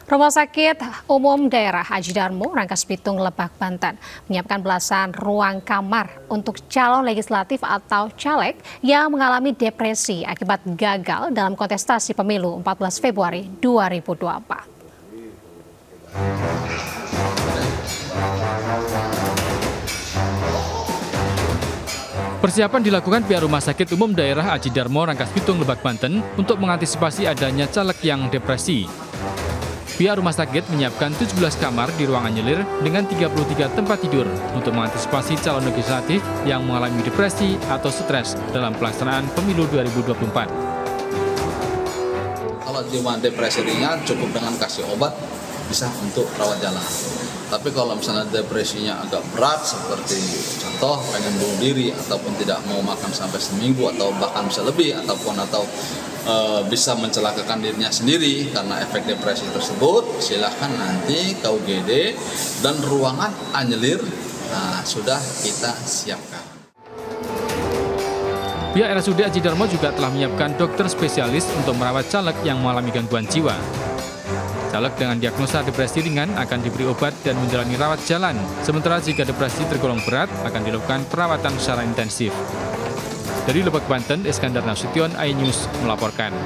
Rumah Sakit Umum Daerah Aji Darmo, Rangkas Bitung, Lebak, Banten menyiapkan belasan ruang kamar untuk calon legislatif atau caleg yang mengalami depresi akibat gagal dalam kontestasi pemilu 14 Februari 2024. Persiapan dilakukan pihak Rumah Sakit Umum Daerah Aji Darmo, Rangkas Bitung, Lebak, Banten untuk mengantisipasi adanya caleg yang depresi. Pihak rumah sakit menyiapkan 17 kamar di ruang anyelir dengan 33 tempat tidur untuk mengantisipasi calon legislatif yang mengalami depresi atau stres dalam pelaksanaan pemilu 2024. Kalau cuma depresi ringan cukup dengan kasih obat bisa untuk rawat jalan. Tapi kalau misalnya depresinya agak berat seperti contoh pengen bunuh diri ataupun tidak mau makan sampai seminggu atau bahkan bisa lebih atau bisa mencelakakan dirinya sendiri karena efek depresi tersebut, silahkan nanti ke UGD dan ruangan anyelir sudah kita siapkan. Pihak RSUD Aji Darmo juga telah menyiapkan dokter spesialis untuk merawat caleg yang mengalami gangguan jiwa. Caleg dengan diagnosa depresi ringan akan diberi obat dan menjalani rawat jalan, sementara jika depresi tergolong berat akan dilakukan perawatan secara intensif. Dari Lebak, Banten, Iskandar Nasution, iNews melaporkan.